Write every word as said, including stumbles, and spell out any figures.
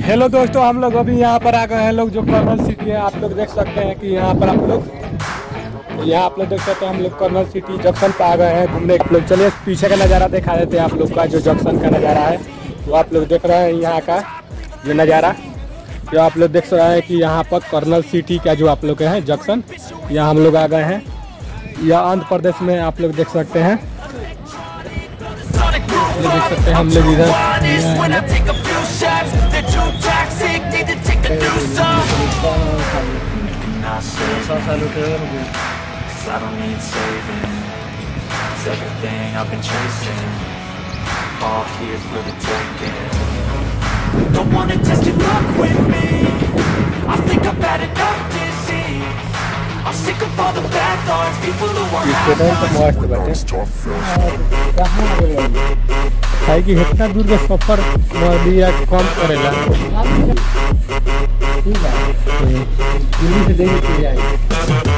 Hello दोस्तों, हम लोग अभी यहाँ पर आ गए हैं लोग जो कर्नल सिटी है। आप लोग देख सकते हैं कि यहाँ पर आप लोग यहाँ आप लोग देख सकते हैं हम लोग कर्नल सिटी जंक्शन पर आ गए हैं घूमने के लोग। चलिए पीछे का नज़ारा दिखा देते हैं आप लोग का, जो जंक्शन का नज़ारा है वो आप लोग देख रहे हैं। यहाँ का जो नज़ारा जो आप लोग देख रहे हैं कि यहाँ पर कर्नल सिटी का जो आप लोग के हैं जंक्शन, यहाँ हम लोग आ गए हैं। यह आंध्र प्रदेश में आप लोग देख सकते हैं। देख सकते हैं हम लोग इधर Don't wanna test your luck with me. I think I've had enough disease. I'm sick of all the bad thoughts, people who are है कि इतना दूर का सफर दिया कम करेगा। ठीक है, दिल्ली से देखिए